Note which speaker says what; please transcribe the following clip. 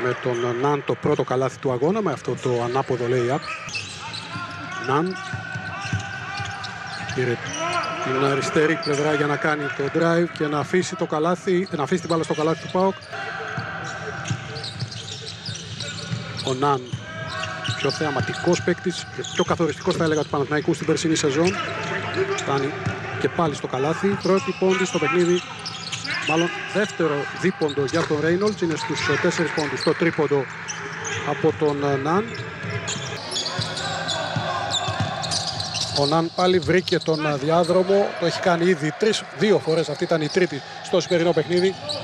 Speaker 1: με τον Ναν το πρώτο καλάθι του αγώνα με αυτό το ανάποδο lay-up. Ναν πήρε την αριστερή πλευρά για να κάνει το drive και να αφήσει το καλάθι, να αφήσει την μπάλα στο καλάθι του ΠΑΟΚ. Ο Ναν, πιο θεαματικός παίκτης, πιο καθοριστικός θα έλεγα του Παναθηναϊκού στην περσινή σεζόν. Φτάνει και πάλι στο καλάθι. Πρώτη πόντι στο παιχνίδι, μάλλον δεύτερο δίποντο για τον Ρέινολτς. Είναι στους 4 πόντους το τρίποντο από τον Ναν. Ο Ναν πάλι βρήκε τον διάδρομο, το έχει κάνει ήδη 2 φορές, αυτή ήταν η τρίτη στο σημερινό παιχνίδι.